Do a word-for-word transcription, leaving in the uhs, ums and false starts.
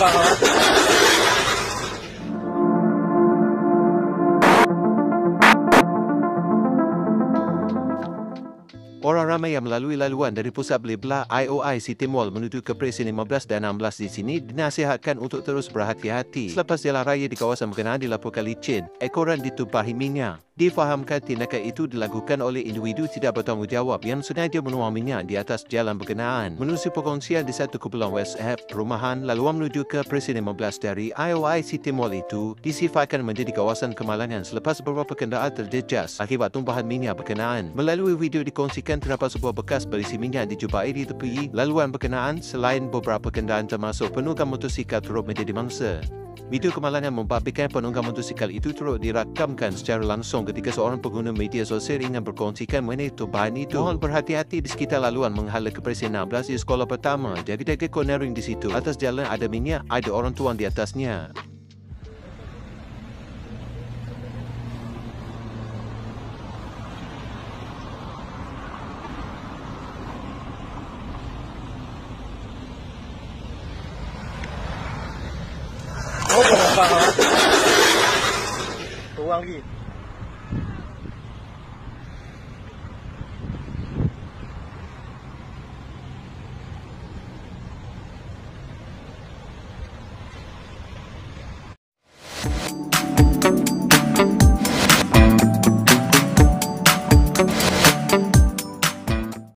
Orang ramai yang melalui laluan dari pusat beli-belah I O I City Mall menuju ke Presin lima belas dan enam belas di sini dinasihatkan untuk terus berhati-hati selepas jalan raya di kawasan berkenaan dilaporkan licin, ekoran ditumpahi minyak. Difahamkan tindakan itu dilakukan oleh individu tidak bertanggungjawab yang sengaja menuang minyak di atas jalan berkenaan. Menerusi perkongsian di satu kumpulan WhatsApp perumahan, laluan menuju ke Presin lima belas dari I O I City Mall itu disifatkan menjadi kawasan kemalangan selepas beberapa kenderaan terjejas akibat tumpahan minyak berkenaan. Melalui video dikongsikan, terdapat sebuah bekas berisi minyak dijumpai di tepi laluan berkenaan. Selain beberapa kenderaan termasuk penunggang motosikal turut menjadi mangsa. Video kemalangan membabitkan penunggang motosikal itu turut dirakamkan secara langsung ketika seorang pengguna media sosial ingin berkongsikan mengenai tumpahan itu. Mohon berhati-hati di sekitar laluan menghala ke Presin enam belas di sekolah pertama. Jaga-jaga cornering di situ. Atas jalan ada minyak, ada orang tuang di atasnya. Oh, berapa? Tuang lagi.